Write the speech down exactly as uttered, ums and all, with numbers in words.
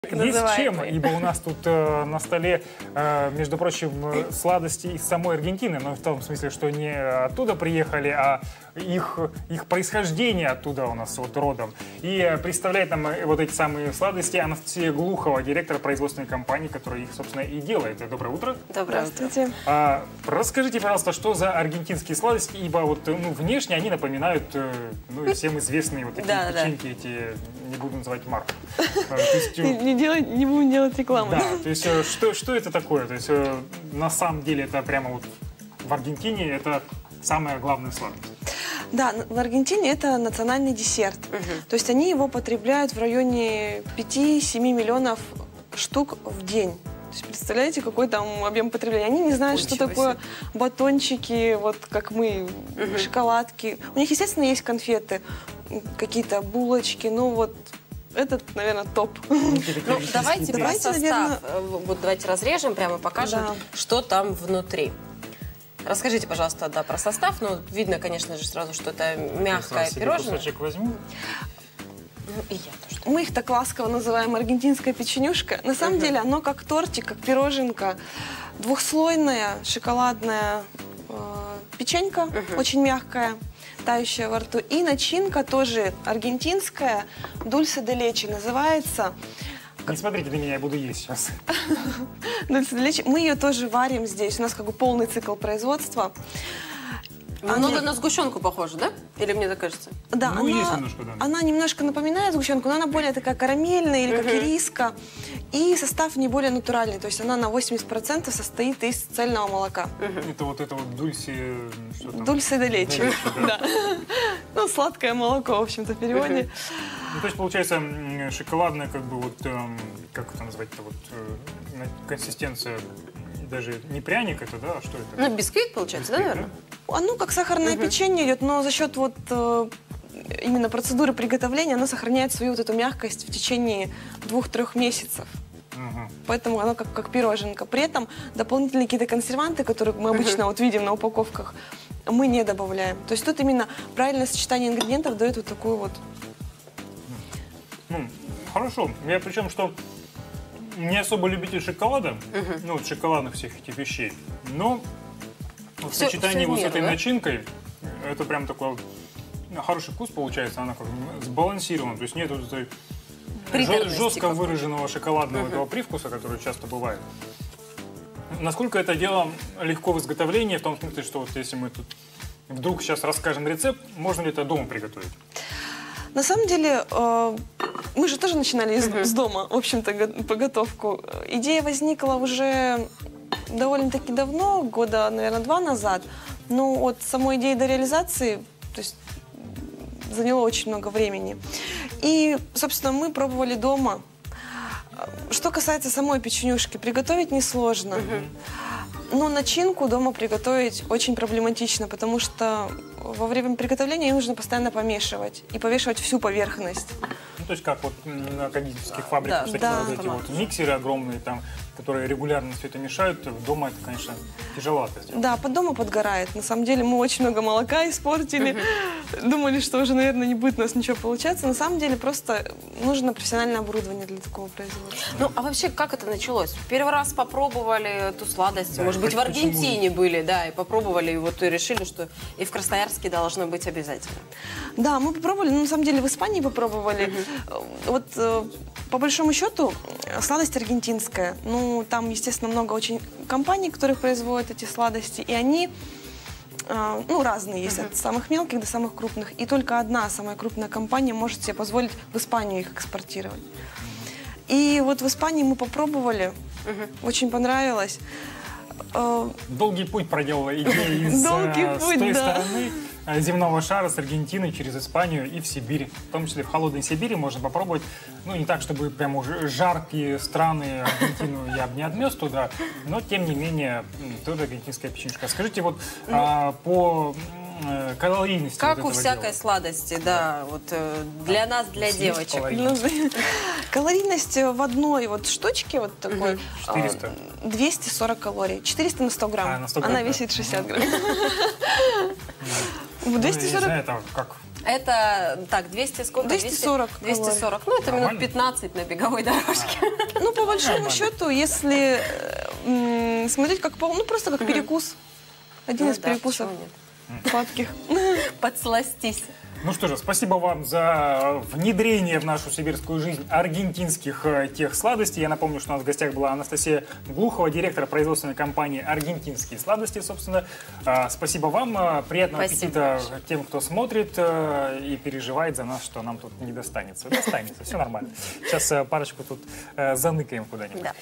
Есть чем, ибо у нас тут э, на столе, э, между прочим, сладости из самой Аргентины, но в том смысле, что не оттуда приехали, а их, их происхождение оттуда у нас вот родом. И представляет нам вот эти самые сладости Анастасия Глухова, директор производственной компании, которая их, собственно, и делает. Доброе утро. Доброе утро. А, расскажите, пожалуйста, что за аргентинские сладости, ибо вот, ну, внешне они напоминают, ну, всем известные вот такие да, печеньки, да. эти, не буду называть марку. Не, делай, не будем делать рекламу. Да, то есть что, что это такое? То есть на самом деле это прямо вот в Аргентине это самая главная сладость. Да, в Аргентине это национальный десерт. Угу. То есть они его потребляют в районе пяти-семи миллионов штук в день. То есть представляете, какой там объем потребления? Они не знают, Ой, что такое себе. батончики, вот как мы, угу. шоколадки. У них, естественно, есть конфеты, какие-то булочки, ну вот этот, наверное, топ. Ну, давайте, давайте состав. Наверное... Вот давайте разрежем, прямо покажем, да. что там внутри. Расскажите, пожалуйста, да, про состав. Ну, видно, конечно же, сразу, что это мягкое пирожное. Кусочек возьму. Ну, и я тоже. Мы их так ласково называем аргентинская печенюшка. На самом uh-huh. деле оно как тортик, как пироженка. Двухслойная шоколадная э, печенька, uh-huh. очень мягкая, тающая во рту. И начинка тоже аргентинская, дульсе де лече называется. Не смотрите на меня, я буду есть сейчас. Дульсе де лече. Мы ее тоже варим здесь. У нас как бы полный цикл производства. Много она... на сгущенку похожа, да? Или мне так кажется? Да, ну, она, есть немножко, да. Она немножко напоминает сгущенку, но она более такая карамельная или uh-huh. как ириска. И состав не более натуральный, то есть она на восемьдесят процентов состоит из цельного молока. Uh-huh. Это вот это вот дульсе... Дульсе де лече, да. Ну, сладкое молоко, в общем-то, в переводе. Ну, то есть, получается, шоколадная, как бы вот, как это назвать-то, вот, консистенция... Даже не пряник это, да? А что это? Ну, бисквит, получается, бисквит, да, наверное? Да? Оно как сахарное uh-huh. печенье идет, но за счет вот э, именно процедуры приготовления оно сохраняет свою вот эту мягкость в течение двух-трех месяцев. Uh-huh. Поэтому оно как, как пироженка. При этом дополнительные какие-то консерванты, которые мы обычно uh-huh. вот видим на упаковках, мы не добавляем. То есть тут именно правильное сочетание ингредиентов дает вот такую вот... Ну, хорошо. Я причем, что... Не особо любитель шоколада, uh-huh. ну вот шоколадных всех этих вещей, но в все, сочетании все вот с этой да? начинкой это прям такой хороший вкус получается, она как сбалансирована, то есть нет вот этой жестко выраженного шоколадного uh-huh. этого привкуса, который часто бывает. Насколько это дело легко в изготовлении, в том смысле, что вот если мы тут вдруг сейчас расскажем рецепт, можно ли это дома приготовить? На самом деле, э, мы же тоже начинали из, uh-huh. с дома, в общем-то, подготовку. Идея возникла уже довольно-таки давно, года, наверное, два назад. Но от самой идеи до реализации, то есть, заняло очень много времени. И, собственно, мы пробовали дома. Что касается самой печенюшки, приготовить несложно. Uh-huh. Но начинку дома приготовить очень проблематично, потому что во время приготовления ее нужно постоянно помешивать и помешивать всю поверхность. Ну, то есть как вот на кондитерских фабриках, да, да, вот эти вот миксеры огромные, там, которые регулярно все это мешают, дома это, конечно, тяжеловато сделать. Да, под дома подгорает. На самом деле мы очень много молока испортили, uh-huh. думали, что уже, наверное, не будет у нас ничего получаться. На самом деле просто нужно профессиональное оборудование для такого производства. Ну, а вообще, как это началось? Первый раз попробовали эту сладость, да, может быть, в Аргентине почему? были, да, и попробовали, и вот и решили, что и в Красноярске должно быть обязательно. Да, мы попробовали, но на самом деле в Испании попробовали. Uh-huh. Вот э, по большому счету сладость аргентинская. Ну, там, естественно, много очень компаний, которые производят эти сладости, и они, э, ну, разные есть, uh-huh. от самых мелких до самых крупных. И только одна самая крупная компания может себе позволить в Испанию их экспортировать. И вот в Испании мы попробовали, uh-huh. очень понравилось. Долгий путь проделала идея из, с той стороны земного шара, с Аргентины через Испанию и в Сибирь. В том числе в холодной Сибири можно попробовать. Ну, не так, чтобы прям уже жаркие страны, Аргентину я бы не отнес туда, но, тем не менее, тоже аргентинская печенюшка. Скажите, вот ну, а, по калорийности как вот у всякой дела. сладости, да, вот для нас, для девочек. Калорийность в одной вот штучке вот такой четыреста. двести сорок калорий. четыреста на сто грамм. А, на сто грамм. Она весит шестьдесят грамм. двести сорок. Ну, я не знаю, это как Это, так, двести сколько? двести сорок. двести сорок. Ну, это минут пятнадцать на беговой дорожке. Ну, по большому счету, если м, смотреть как, по- ну, просто как перекус. Один Ну из да, перекусов почему нет? сладких. Подсластись. Ну что же, спасибо вам за внедрение в нашу сибирскую жизнь аргентинских э, тех сладостей. Я напомню, что у нас в гостях была Анастасия Глухова, директор производственной компании «Аргентинские сладости», собственно. Э, спасибо вам. Э, приятного Спасибо. аппетита тем, кто смотрит э, и переживает за нас, что нам тут не достанется. Достанется, все нормально. Сейчас э, парочку тут э, заныкаем куда-нибудь. Да.